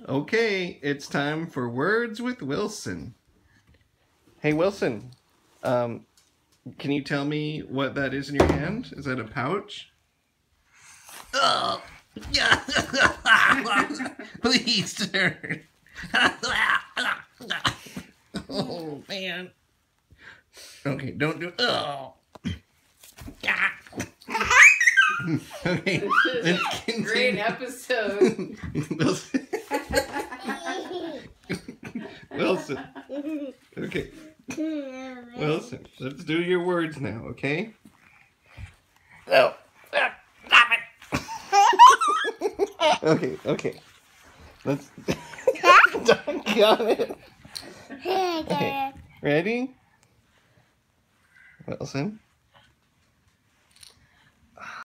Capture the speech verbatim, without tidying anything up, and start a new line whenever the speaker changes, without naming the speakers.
Okay, it's time for Words with Wilson. Hey Wilson, um, can you tell me what that is in your hand? Is that a pouch?
Oh, yeah. Please, sir. Oh, man.
Okay, don't do it.
Oh.
Okay,
This is a great episode.
Wilson. Wilson. Okay. Wilson, let's do your words now, okay?
Oh. Stop it.
Okay, okay. Let's. Got it. Okay, ready? Wilson.